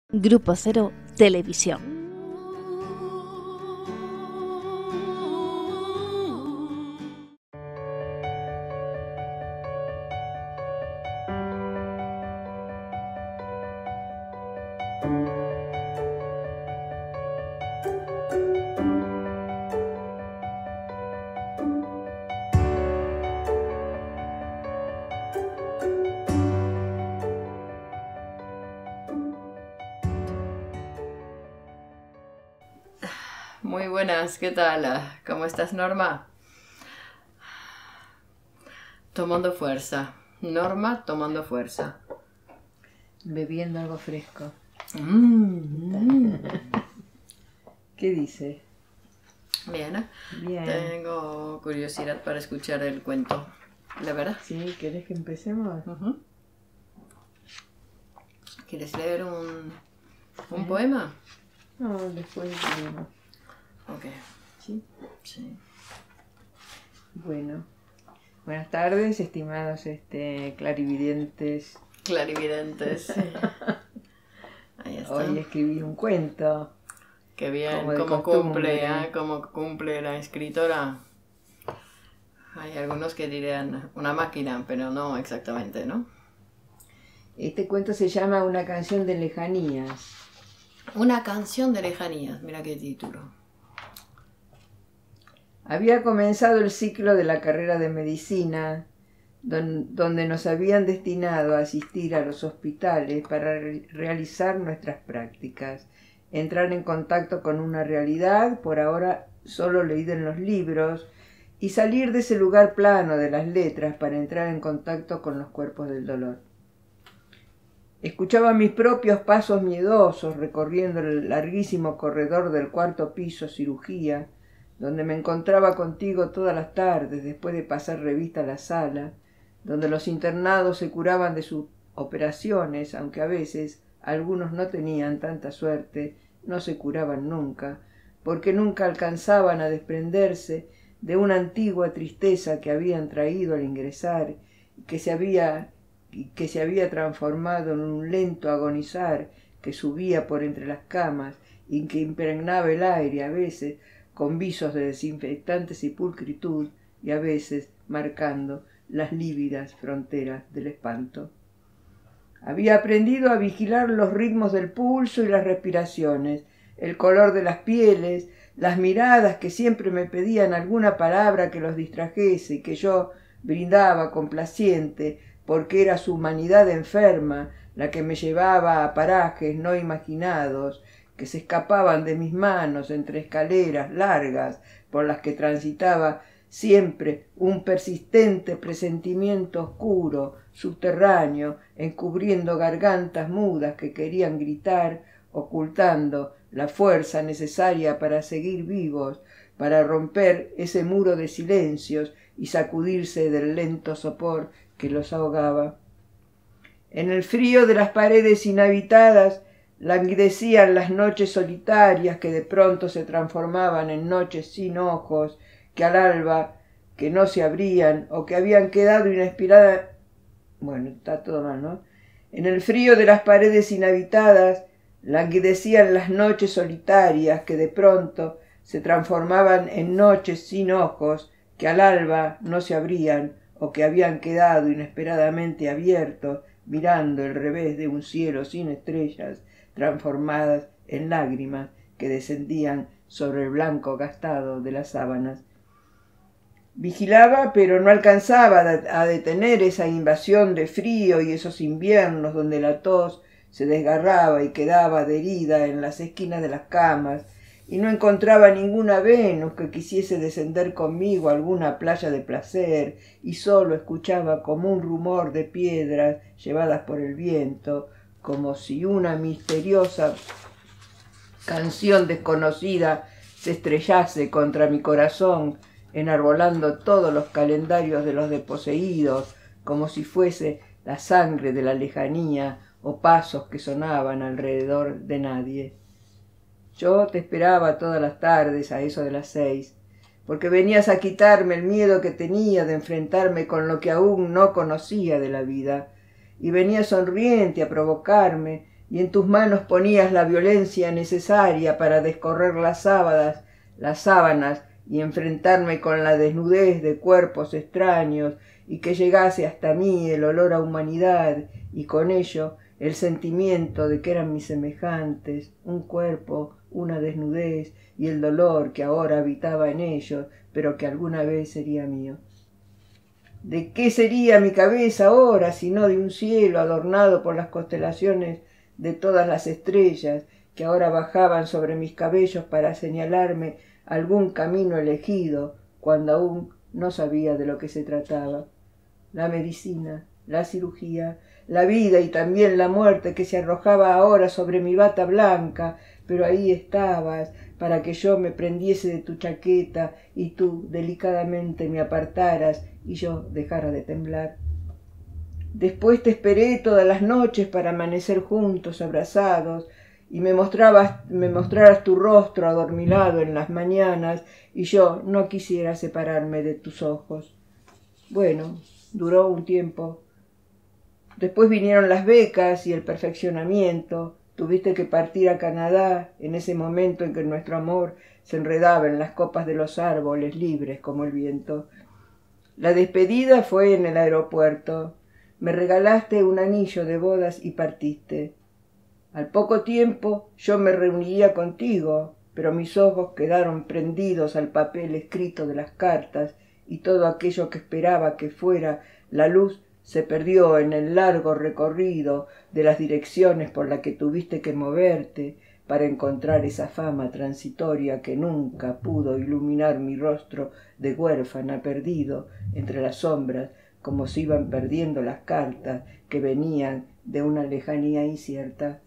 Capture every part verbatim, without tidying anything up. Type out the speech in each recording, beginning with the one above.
Grupo Cero Televisión. Muy buenas, ¿qué tal? ¿Cómo estás, Norma? Tomando fuerza. Norma tomando fuerza. Bebiendo algo fresco. Mm, mm. ¿Qué dice? Bien. Bien. Tengo curiosidad para escuchar el cuento. ¿La verdad? Sí, ¿querés que empecemos? Uh-huh. ¿Quieres leer un, un ¿Eh? poema? No, después leemos. Ok. ¿Sí? Sí. Bueno. Buenas tardes, estimados este, clarividentes. Clarividentes, sí. Ahí está. Hoy escribí un cuento. Qué bien, como de cómo costumbre. cumple, ¿eh? Cómo cumple la escritora. Hay algunos que dirían una máquina, pero no exactamente, ¿no? Este cuento se llama Una canción de lejanías. Una canción de lejanías, mira qué título. Había comenzado el ciclo de la carrera de medicina, don, donde nos habían destinado a asistir a los hospitales para re realizar nuestras prácticas, entrar en contacto con una realidad, por ahora solo leída en los libros, y salir de ese lugar plano de las letras para entrar en contacto con los cuerpos del dolor. Escuchaba mis propios pasos miedosos recorriendo el larguísimo corredor del cuarto piso cirugía, donde me encontraba contigo todas las tardes después de pasar revista a la sala, donde los internados se curaban de sus operaciones, aunque a veces algunos no tenían tanta suerte, no se curaban nunca, porque nunca alcanzaban a desprenderse de una antigua tristeza que habían traído al ingresar y que se había, que se había transformado en un lento agonizar que subía por entre las camas y que impregnaba el aire a veces con visos de desinfectante sepulcritud y a veces marcando las lívidas fronteras del espanto. Había aprendido a vigilar los ritmos del pulso y las respiraciones, el color de las pieles, las miradas que siempre me pedían alguna palabra que los distrajese y que yo brindaba complaciente, porque era su humanidad enferma la que me llevaba a parajes no imaginados, que se escapaban de mis manos entre escaleras largas por las que transitaba siempre un persistente presentimiento oscuro, subterráneo, encubriendo gargantas mudas que querían gritar, ocultando la fuerza necesaria para seguir vivos, para romper ese muro de silencios y sacudirse del lento sopor que los ahogaba. En el frío de las paredes inhabitadas languidecían las noches solitarias que de pronto se transformaban en noches sin ojos, que al alba que no se abrían o que habían quedado inesperadas. Bueno, está todo mal, ¿no? En el frío de las paredes inhabitadas languidecían las noches solitarias que de pronto se transformaban en noches sin ojos, que al alba no se abrían o que habían quedado inesperadamente abiertos, mirando el revés de un cielo sin estrellas, transformadas en lágrimas que descendían sobre el blanco gastado de las sábanas. Vigilaba, pero no alcanzaba a detener esa invasión de frío y esos inviernos donde la tos se desgarraba y quedaba adherida en las esquinas de las camas, y no encontraba ninguna Venus que quisiese descender conmigo a alguna playa de placer, y solo escuchaba como un rumor de piedras llevadas por el viento, como si una misteriosa canción desconocida se estrellase contra mi corazón, enarbolando todos los calendarios de los desposeídos, como si fuese la sangre de la lejanía o pasos que sonaban alrededor de nadie. Yo te esperaba todas las tardes a eso de las seis, porque venías a quitarme el miedo que tenía de enfrentarme con lo que aún no conocía de la vida, y venías sonriente a provocarme, y en tus manos ponías la violencia necesaria para descorrer las sábanas, las sábanas y enfrentarme con la desnudez de cuerpos extraños y que llegase hasta mí el olor a humanidad y con ello el sentimiento de que eran mis semejantes, un cuerpo, una desnudez y el dolor que ahora habitaba en ellos, pero que alguna vez sería mío. ¿De qué sería mi cabeza ahora, sino de un cielo adornado por las constelaciones de todas las estrellas que ahora bajaban sobre mis cabellos para señalarme algún camino elegido, cuando aún no sabía de lo que se trataba? La medicina, la cirugía, la vida y también la muerte que se arrojaba ahora sobre mi bata blanca, pero ahí estabas, para que yo me prendiese de tu chaqueta y tú delicadamente me apartaras y yo dejara de temblar. Después te esperé todas las noches para amanecer juntos, abrazados, y me mostrabas, me mostraras tu rostro adormilado en las mañanas, y yo no quisiera separarme de tus ojos. Bueno, duró un tiempo. Después vinieron las becas y el perfeccionamiento. Tuviste que partir a Canadá en ese momento en que nuestro amor se enredaba en las copas de los árboles, libres como el viento. La despedida fue en el aeropuerto. Me regalaste un anillo de bodas y partiste. Al poco tiempo yo me reuniría contigo, pero mis ojos quedaron prendidos al papel escrito de las cartas y todo aquello que esperaba que fuera la luz se perdió en el largo recorrido de las direcciones por las que tuviste que moverte para encontrar esa fama transitoria que nunca pudo iluminar mi rostro de huérfana perdido entre las sombras, como se iban perdiendo las cartas que venían de una lejanía incierta.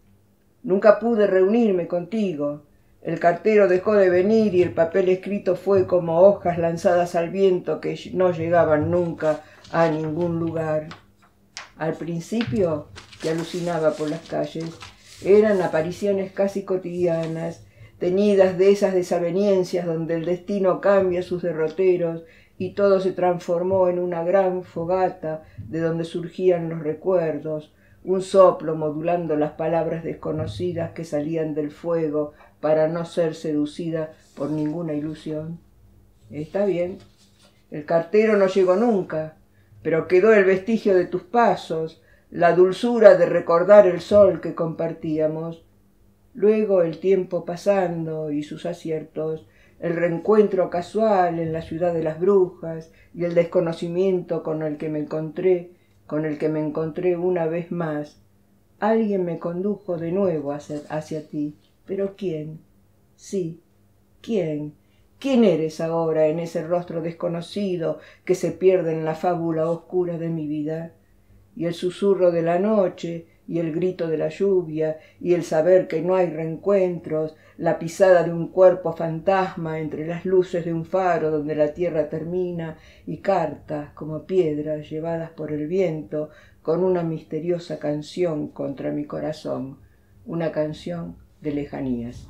Nunca pude reunirme contigo. El cartero dejó de venir y el papel escrito fue como hojas lanzadas al viento que no llegaban nunca a ningún lugar. Al principio te alucinaba por las calles. Eran apariciones casi cotidianas, teñidas de esas desavenencias donde el destino cambia sus derroteros y todo se transformó en una gran fogata de donde surgían los recuerdos, un soplo modulando las palabras desconocidas que salían del fuego para no ser seducida por ninguna ilusión. Está bien, el cartero no llegó nunca, pero quedó el vestigio de tus pasos, la dulzura de recordar el sol que compartíamos. Luego el tiempo pasando y sus aciertos, el reencuentro casual en la ciudad de las brujas y el desconocimiento con el que me encontré, con el que me encontré una vez más. Alguien me condujo de nuevo hacia, hacia ti. ¿Pero quién? Sí, ¿quién? ¿Quién eres ahora en ese rostro desconocido que se pierde en la fábula oscura de mi vida? Y el susurro de la noche, y el grito de la lluvia, y el saber que no hay reencuentros, la pisada de un cuerpo fantasma entre las luces de un faro donde la tierra termina, y cartas como piedras llevadas por el viento con una misteriosa canción contra mi corazón, una canción de lejanías.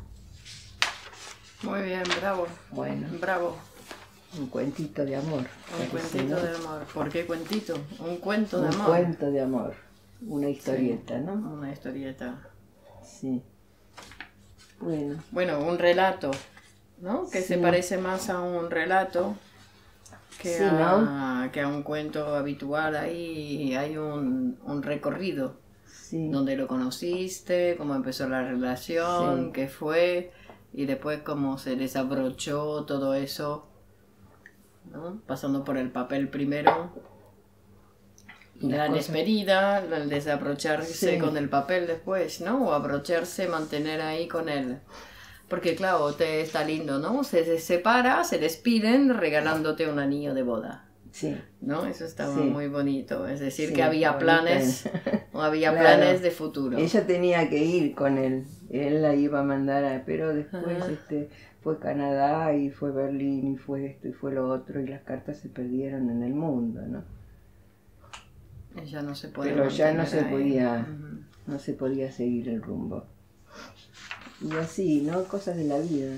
Muy bien, bravo. Bueno. Bravo. Un cuentito de amor. Un cuentito ¿no? de amor. ¿Por qué cuentito? Un cuento un de amor. Un cuento de amor. Una historieta, sí, ¿no? Una historieta. Sí. Bueno. Bueno, un relato, ¿no? Que sí. Se parece más a un relato que, sí, a, ¿no? que a un cuento habitual. Ahí hay un, un recorrido. Sí. Donde lo conociste, cómo empezó la relación, sí. qué fue, y después cómo se desabrochó todo eso, ¿no? Pasando por el papel primero, y la despedida, el desabrocharse sí. con el papel después, ¿no? O abrocharse, mantener ahí con él. Porque claro, te está lindo, ¿no? Se, se separa, se despiden regalándote un anillo de boda. Sí. ¿No? Eso estaba sí. muy bonito. Es decir, sí, que había planes, o había claro. planes de futuro. Ella tenía que ir con él. Él la iba a mandar, a, pero después este, fue Canadá y fue Berlín y fue esto y fue lo otro y las cartas se perdieron en el mundo, ¿no? Ella no se puede Pero ya no se ahí. podía, Uh-huh. no se podía seguir el rumbo. Y así, ¿no? Cosas de la vida.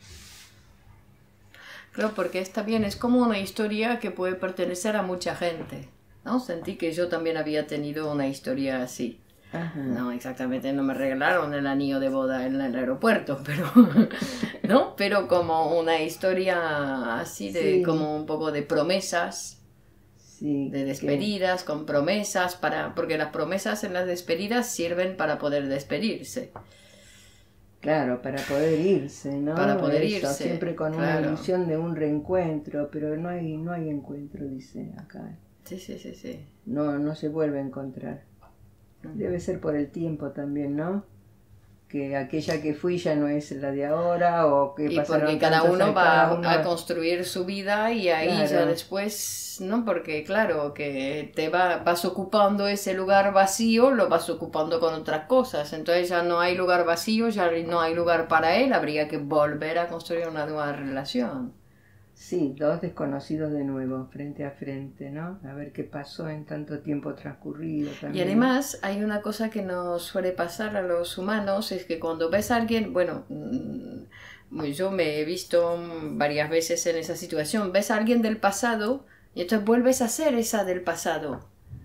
Claro, porque está bien, es como una historia que puede pertenecer a mucha gente, ¿no? Sentí que yo también había tenido una historia así. Ajá. No, exactamente, no me regalaron el anillo de boda en el aeropuerto, pero, ¿no? Pero como una historia así de, Sí. como un poco de promesas, Sí, de que- despedidas, con promesas, para, porque las promesas en las despedidas sirven para poder despedirse. claro, para poder irse, ¿no? Para poder Eso, irse, siempre con una claro. ilusión de un reencuentro, pero no hay, no hay encuentro, dice acá. Sí, sí, sí, sí. No, no se vuelve a encontrar. Debe ser por el tiempo también, ¿no? Que aquella que fui ya no es la de ahora, o que Y pasaron porque cada tantos uno años, va cada a, uno- a construir su vida y ahí Claro. ya después, ¿no? Porque claro, que te va, vas ocupando ese lugar vacío, lo vas ocupando con otras cosas. Entonces ya no hay lugar vacío, ya no hay lugar para él, habría que volver a construir una nueva relación. Sí, dos desconocidos de nuevo, frente a frente, ¿no? A ver qué pasó en tanto tiempo transcurrido Y también. además hay una cosa que nos suele pasar a los humanos, es que cuando ves a alguien, bueno, mm, yo me he visto varias veces en esa situación, ves a alguien del pasado y entonces vuelves a ser esa del pasado,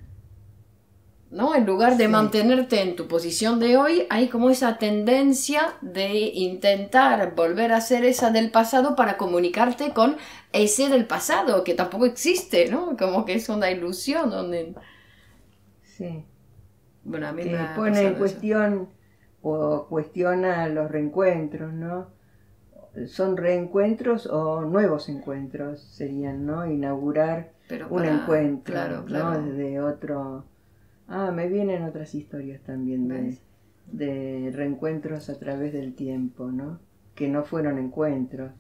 ¿no? En lugar de Sí. mantenerte en tu posición de hoy, hay como esa tendencia de intentar volver a ser esa del pasado para comunicarte con ese del pasado, que tampoco existe, ¿no? Como que es una ilusión donde... Sí. Bueno, a mí me Que ha pone en pasado eso. cuestión o cuestiona los reencuentros, ¿no? ¿Son reencuentros o nuevos encuentros serían, ¿no? Inaugurar Pero un para- encuentro, claro, claro. ¿no? De otro... Ah, me vienen otras historias también de, ¿Ves? de reencuentros a través del tiempo, ¿no? Que no fueron encuentros.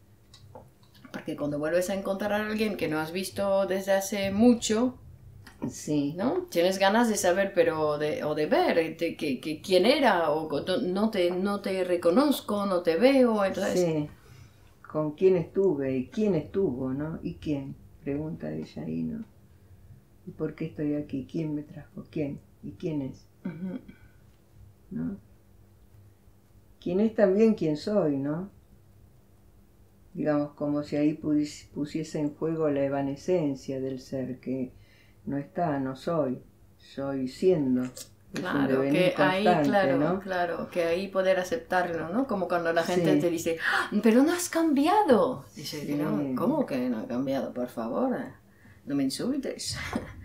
Porque cuando vuelves a encontrar a alguien que no has visto desde hace mucho, Sí, ¿no? Tienes ganas de saber, pero de, o de ver de, que, que quién era, o co- no te, no te reconozco, no te veo, entonces... sí. ¿Con quién estuve? ¿Y quién estuvo, no? ¿Y quién? Pregunta ella ahí, ¿no? ¿Y por qué estoy aquí? ¿Quién me trajo? ¿Quién? ¿Y quién es? Ujú. ¿No? ¿Quién es también quién soy, no? Digamos, como si ahí pudis- pusiese en juego la evanescencia del ser, que no está, no soy, soy siendo. Es un Claro, devenir que ahí, constante, claro, ¿no? claro, que ahí poder aceptarlo, ¿no? Como cuando la gente Sí. te dice, "Ah, pero no has cambiado". Dice, Sí. no, ¿cómo que no he cambiado? Por favor, no me insultes.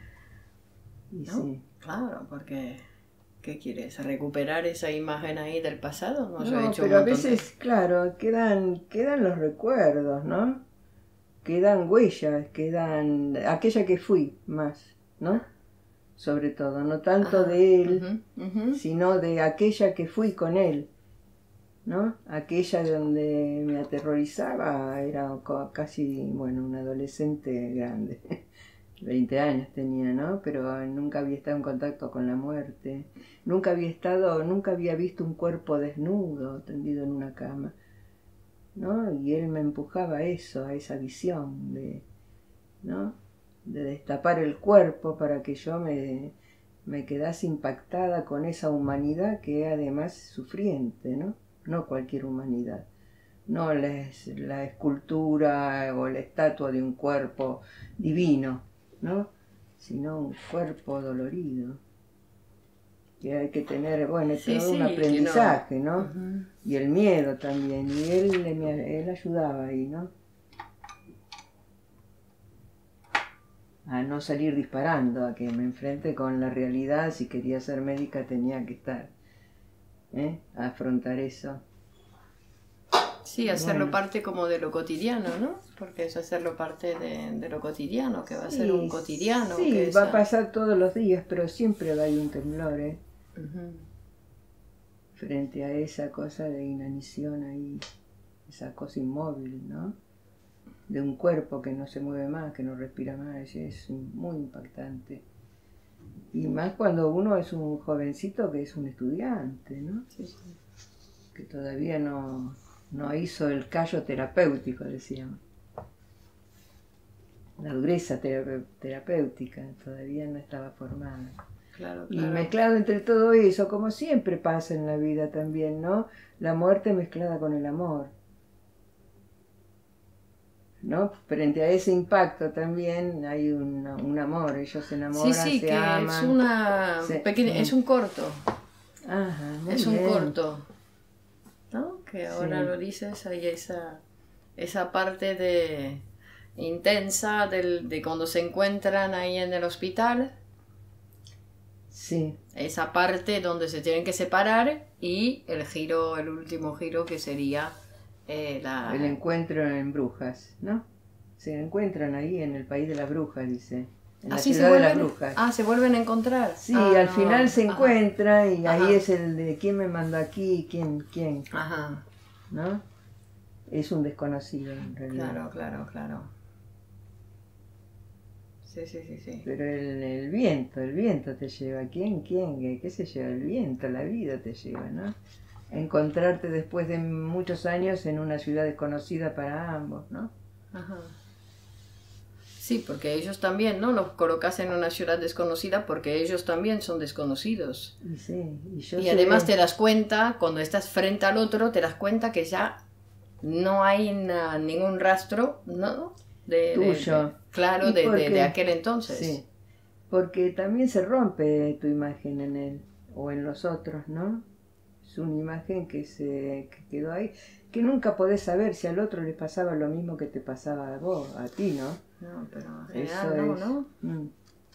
Y ¿No? sí. Claro, porque ¿qué quieres? ¿Recuperar esa imagen ahí del pasado? No, yo he No, hecho un pero a montón de- veces, claro, quedan, quedan los recuerdos, ¿no? Quedan huellas, quedan aquella que fui más, ¿no? Sobre todo, no tanto Ajá, de él, ujú, ujú. sino de aquella que fui con él, ¿no? Aquella donde me aterrorizaba, era co- casi, bueno, un adolescente grande, veinte años tenía, ¿no? Pero nunca había estado en contacto con la muerte, nunca había estado, nunca había visto un cuerpo desnudo tendido en una cama, ¿no? Y él me empujaba a eso, a esa visión de, ¿no? De destapar el cuerpo para que yo me, me quedase impactada con esa humanidad que es además sufriente, ¿no? No cualquier humanidad, no la, es- la escultura o la estatua de un cuerpo divino, ¿no? Sino un cuerpo dolorido. Que hay que tener, bueno, Sí, todo sí, un que no- aprendizaje, ¿no? Ujú. Y el miedo también, y él, le- me- él ayudaba ahí, ¿no? A no salir disparando, a que me enfrente con la realidad. Si quería ser médica tenía que estar, ¿eh? A afrontar eso. Sí, hacerlo Bueno. parte como de lo cotidiano, ¿no? Porque es hacerlo parte de, de lo cotidiano, que va a ser un Sí, cotidiano. Sí, que va esa- a pasar todos los días, pero siempre va a haber un temblor, ¿eh? Ujú. Frente a esa cosa de inanición ahí, esa cosa inmóvil, ¿no? De un cuerpo que no se mueve más, que no respira más, es muy impactante. Y más cuando uno es un jovencito que es un estudiante, ¿no? Sí, sí. Que todavía no, no hizo el callo terapéutico, decíamos. La dureza tera- terapéutica todavía no estaba formada. Claro, Y claro. mezclado entre todo eso, como siempre pasa en la vida también, ¿no? La muerte mezclada con el amor. ¿no? Frente a ese impacto también hay un, un amor, ellos se enamoran, sí, sí, se que aman. Es, una se, pequeña, sí. es un corto. Ajá, muy es bien. un corto, ¿no? Que ahora Sí. lo dices, hay esa, esa parte de intensa del, de cuando se encuentran ahí en el hospital. Sí. Esa parte donde se tienen que separar y el giro, el último giro que sería eh, la... El encuentro en Brujas, ¿no? Se encuentran ahí en el país de las brujas, dice. En la ¿Así ciudad se vuelven? de las brujas. Ah, se vuelven a encontrar. Sí, ah, al final se ajá. encuentran y Ajá. ahí es el de quién me mandó aquí, quién, quién, Ajá. ¿no? Es un desconocido en realidad. Claro, claro, claro. Sí, sí, sí, sí. Pero el, el viento, el viento te lleva. ¿Quién, quién? ¿Qué, qué se lleva? El viento, la vida te lleva, ¿no? Encontrarte después de muchos años en una ciudad desconocida para ambos, ¿no? Ajá. Sí, porque ellos también, ¿no? Los colocas en una ciudad desconocida porque ellos también son desconocidos. Y sí, y yo Y sé- además te das cuenta, cuando estás frente al otro, te das cuenta que ya no hay na- ningún rastro, ¿no? De, de- Tuyo. de- claro, ¿Y de, por de- qué? de aquel entonces. Sí, porque también se rompe tu imagen en él o en los otros, ¿no? Es una imagen que se que quedó ahí, que nunca podés saber si al otro le pasaba lo mismo que te pasaba a vos, a ti, ¿no? No, pero en Eso general no, es. ¿no? Mm.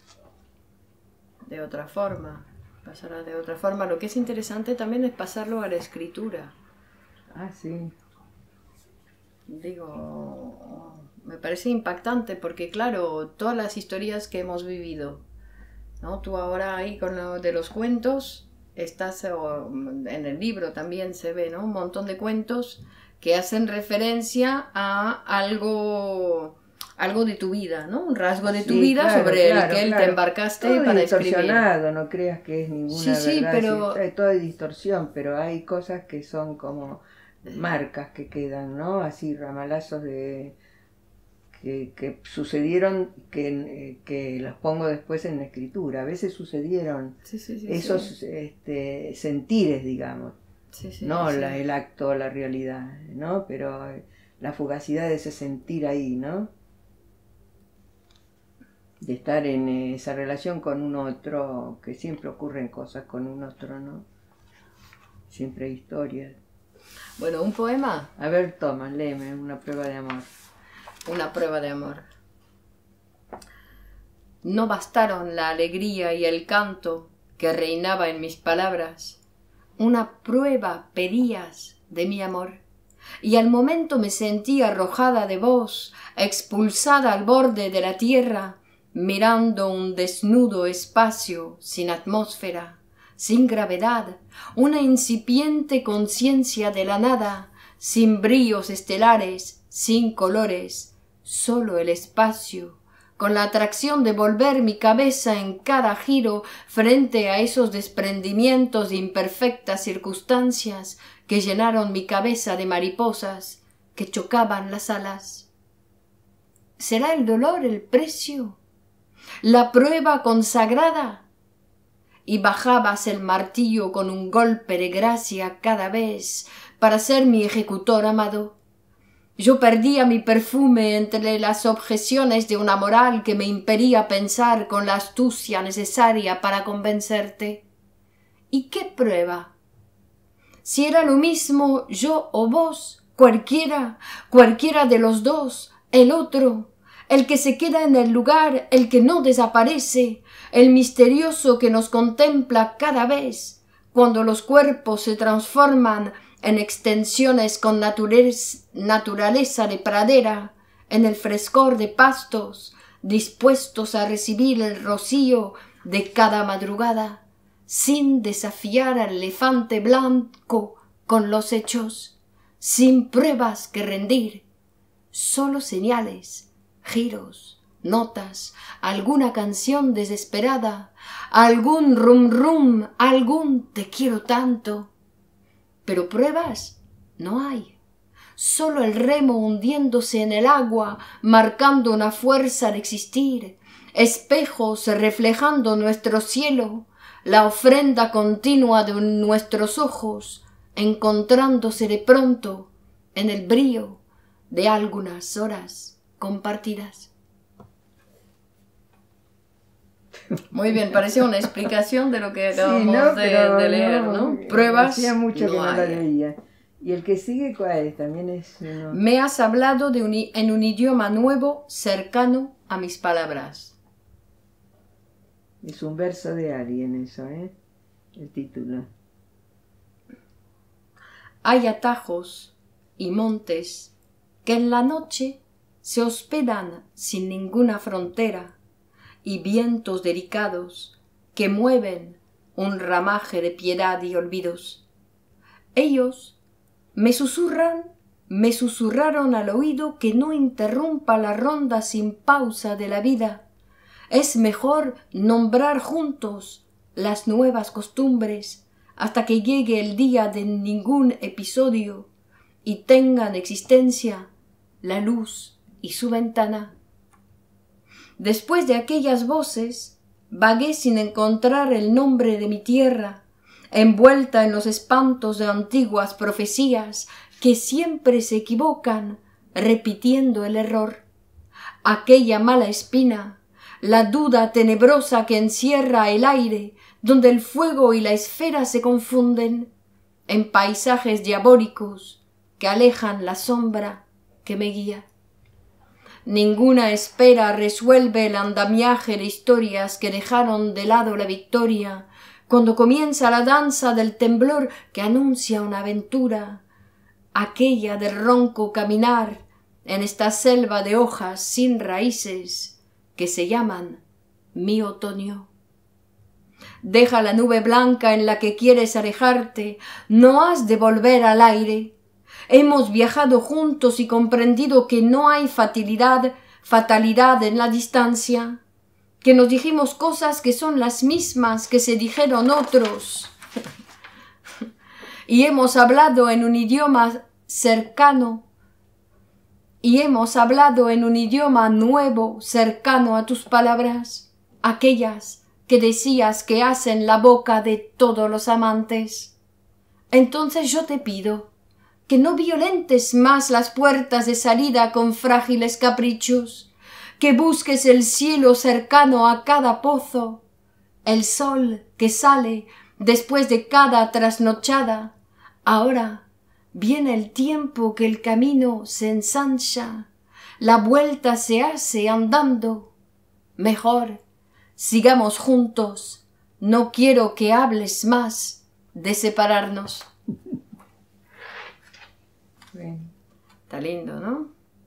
De otra forma. Pasará de otra forma. Lo que es interesante también es pasarlo a la escritura. Ah, sí. Digo, me parece impactante porque, claro, todas las historias que hemos vivido, ¿no? Tú ahora ahí con lo de los cuentos, estás, o en el libro también se ve, ¿no? Un montón de cuentos que hacen referencia a algo, algo de tu vida, ¿no? Un rasgo de tu Sí, vida claro, sobre claro, el que él claro. te embarcaste Todo para escribir. distorsionado, no creas que es ninguna Sí, sí, verdad, pero- sí, todo es distorsión, pero hay cosas que son como marcas que quedan, ¿no? Así ramalazos de que, que sucedieron, que, que los pongo después en la escritura. A veces sucedieron Sí, sí, sí, esos sí. este, sentires, digamos, Sí, sí, no sí, sí. la, el acto, la realidad, ¿no? Pero la fugacidad de ese sentir ahí, ¿no? De estar en esa relación con un otro, que siempre ocurren cosas con un otro, ¿no? Siempre hay historias. Bueno, un poema, A ver, toma, léeme una prueba de amor. una prueba de amor. No bastaron la alegría y el canto que reinaba en mis palabras. Una prueba pedías de mi amor. Y al momento me sentí arrojada de vos, expulsada al borde de la tierra, mirando un desnudo espacio sin atmósfera, sin gravedad, una incipiente conciencia de la nada, sin brillos estelares, sin colores, solo el espacio, con la atracción de volver mi cabeza en cada giro frente a esos desprendimientos de imperfectas circunstancias que llenaron mi cabeza de mariposas que chocaban las alas. ¿Será el dolor el precio? ¿La prueba consagrada? Y bajabas el martillo con un golpe de gracia cada vez para ser mi ejecutor amado. Yo perdía mi perfume entre las objeciones de una moral que me impedía pensar con la astucia necesaria para convencerte. ¿Y qué prueba? Si era lo mismo yo o vos, cualquiera, cualquiera de los dos, el otro, el que se queda en el lugar, el que no desaparece, el misterioso que nos contempla cada vez, cuando los cuerpos se transforman en extensiones con naturaleza de pradera, en el frescor de pastos, dispuestos a recibir el rocío de cada madrugada, sin desafiar al elefante blanco con los hechos, sin pruebas que rendir, solo señales, giros, notas, alguna canción desesperada, algún rum rum, algún te quiero tanto. Pero pruebas no hay, solo el remo hundiéndose en el agua, marcando una fuerza de existir, espejos reflejando nuestro cielo, la ofrenda continua de nuestros ojos, encontrándose de pronto en el brío de algunas horas compartidas. Muy bien, parece una explicación de lo que acabamos sí, no, de, de leer, ¿no? ¿no? Pruebas. Hacía mucho no que no la hay. leía. Y el que sigue, ¿cuál es? También es uno... Me has hablado de un, en un idioma nuevo, cercano a mis palabras. Es un verso de alguien eso, ¿eh? El título. Hay atajos y montes que en la noche se hospedan sin ninguna frontera y vientos delicados que mueven un ramaje de piedad y olvidos. Ellos me susurran, me susurraron al oído que no interrumpa la ronda sin pausa de la vida. Es mejor nombrar juntos las nuevas costumbres hasta que llegue el día de ningún episodio y tengan existencia la luz y su ventana. Después de aquellas voces, vagué sin encontrar el nombre de mi tierra, envuelta en los espantos de antiguas profecías que siempre se equivocan, repitiendo el error. Aquella mala espina, la duda tenebrosa que encierra el aire, donde el fuego y la esfera se confunden, en paisajes diabólicos que alejan la sombra que me guía. Ninguna espera resuelve el andamiaje de historias que dejaron de lado la victoria, cuando comienza la danza del temblor que anuncia una aventura, aquella del ronco caminar en esta selva de hojas sin raíces que se llaman mi otoño. Deja la nube blanca en la que quieres alejarte, no has de volver al aire. Hemos viajado juntos y comprendido que no hay fatalidad, fatalidad en la distancia, que nos dijimos cosas que son las mismas que se dijeron otros. Y hemos hablado en un idioma cercano, y hemos hablado en un idioma nuevo, cercano a tus palabras, aquellas que decías que hacen la boca de todos los amantes. Entonces yo te pido que no violentes más las puertas de salida con frágiles caprichos, que busques el cielo cercano a cada pozo, el sol que sale después de cada trasnochada. Ahora viene el tiempo que el camino se ensancha, la vuelta se hace andando. Mejor sigamos juntos, no quiero que hables más de separarnos. Bien. Está lindo, ¿no?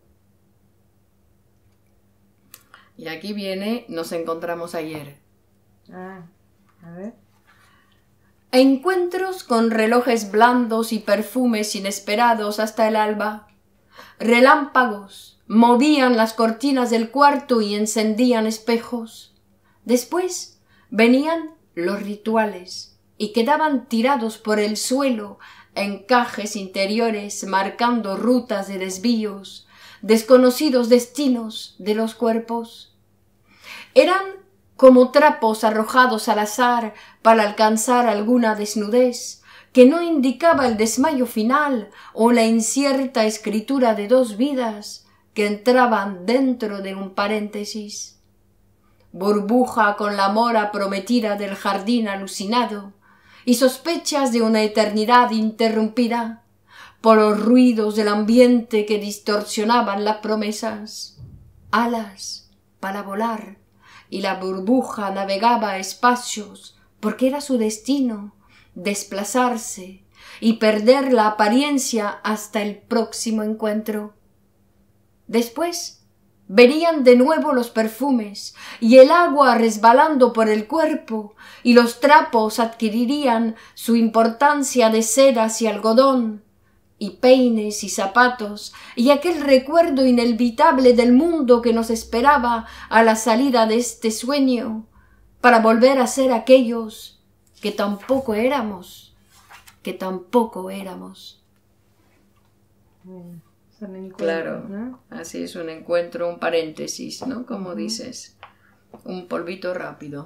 Y aquí viene, nos encontramos ayer. Ah, a ver. Encuentros con relojes blandos y perfumes inesperados hasta el alba. Relámpagos movían las cortinas del cuarto y encendían espejos. Después venían los rituales y quedaban tirados por el suelo encajes interiores marcando rutas de desvíos, desconocidos destinos de los cuerpos. Eran como trapos arrojados al azar para alcanzar alguna desnudez que no indicaba el desmayo final o la incierta escritura de dos vidas que entraban dentro de un paréntesis. Burbuja con la mora prometida del jardín alucinado y sospechas de una eternidad interrumpida por los ruidos del ambiente que distorsionaban las promesas. Alas para volar, y la burbuja navegaba a espacios porque era su destino desplazarse y perder la apariencia hasta el próximo encuentro. Después venían de nuevo los perfumes y el agua resbalando por el cuerpo, y los trapos adquirirían su importancia de sedas y algodón, y peines y zapatos, y aquel recuerdo inevitable del mundo que nos esperaba a la salida de este sueño, para volver a ser aquellos que tampoco éramos, que tampoco éramos. Bueno. Encuentro, claro, ¿no? Así es un encuentro, un paréntesis, ¿no? Como uh-huh. dices, un polvito rápido.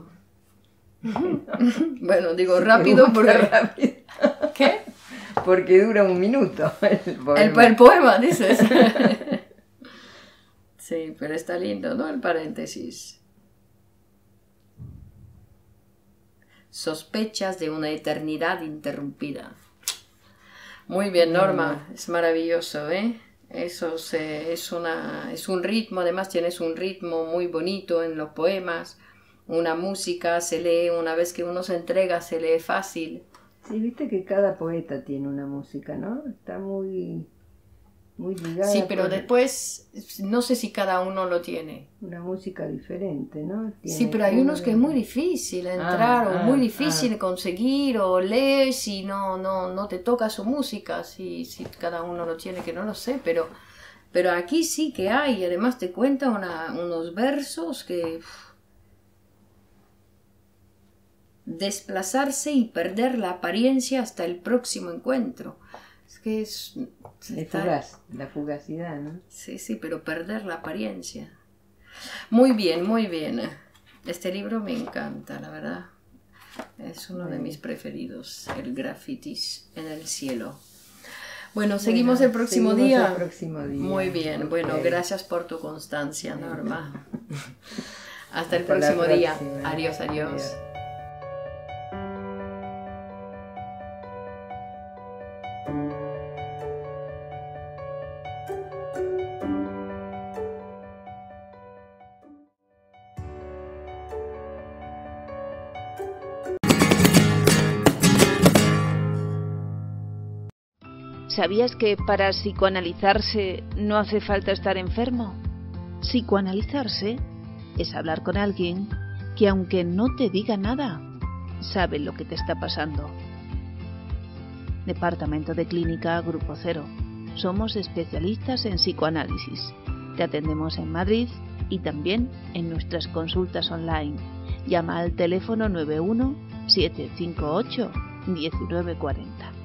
Bueno, digo rápido porque... Rápido. ¿Qué? Porque dura un minuto el poema. El, el poema, dices. Sí, pero está lindo, ¿no? El paréntesis. Sospechas de una eternidad interrumpida. Muy bien, Norma, es maravilloso, ¿eh? Eso se, es, una, es un ritmo, además tienes un ritmo muy bonito en los poemas, una música, se lee, una vez que uno se entrega, se lee fácil. Sí, viste que cada poeta tiene una música, ¿no? Está muy, muy ligada. Sí, pero con después, no sé si cada uno lo tiene. Una música diferente, ¿no? Tiene Sí, pero hay unos que es muy difícil entrar, ah, o ah, muy difícil ah. conseguir, o lees y no, no, no te toca su música, si, si cada uno lo tiene, que no lo sé, pero, pero aquí sí que hay, y además te cuenta una, unos versos que... Uf, desplazarse y perder la apariencia hasta el próximo encuentro. Es que es... Es fugaz, la fugacidad, ¿no? Sí, sí, pero perder la apariencia. Muy bien, muy bien. Este libro me encanta, la verdad. Es uno de mis preferidos, el Grafitis en el cielo. Bueno, seguimos, bueno, el, próximo seguimos día? el próximo día. Muy bien, okay. Bueno, gracias por tu constancia, Norma. Hasta el Hasta próximo día. Adiós, adiós. adiós. ¿Sabías que para psicoanalizarse no hace falta estar enfermo? Psicoanalizarse es hablar con alguien que, aunque no te diga nada, sabe lo que te está pasando. Departamento de Clínica Grupo Cero. Somos especialistas en psicoanálisis. Te atendemos en Madrid y también en nuestras consultas online. Llama al teléfono nueve uno siete cinco ocho uno nueve cuatro cero.